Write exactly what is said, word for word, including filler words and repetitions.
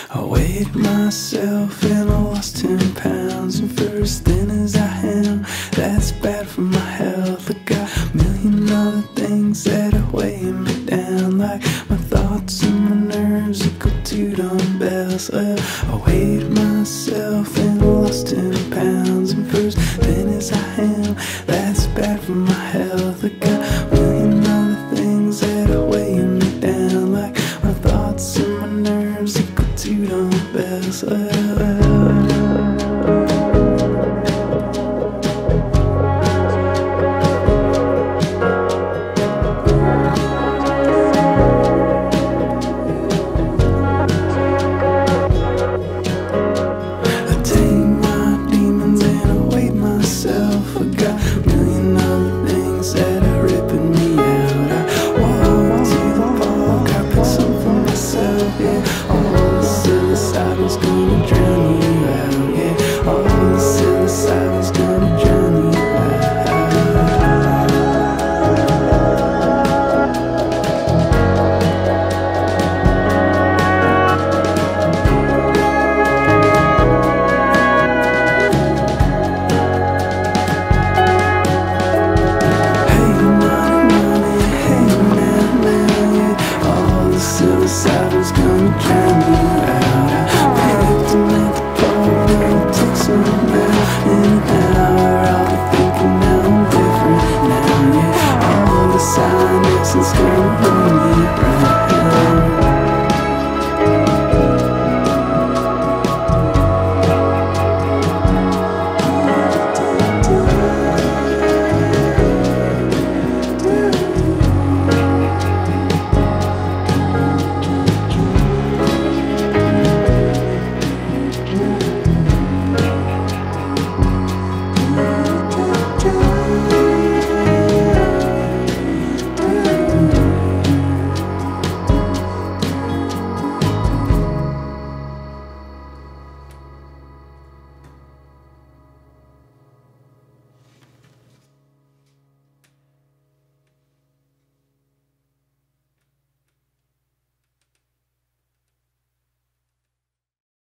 I weighed myself and I lost ten pounds. And for as thin as I am, that's bad for my health. I got a million other things that are weighing me down, like my thoughts and my nerves equal to dumbbells. Well, I weighed myself and I lost ten pounds. And for as thin as I am, that's bad for my health. I got a million other things that are weighing me down, like my thoughts and my nerves equal to dumbbells. I tame my demons and I weigh myself. I got a million other things that are ripping me out. I walk to the park, I pick some for myself, yeah. All the psilocybin's gonna drown you out, yeah. All the psilocybin's gonna drown you out. Hey, money, money, hey, now, now, yeah. All the psilocybin's gonna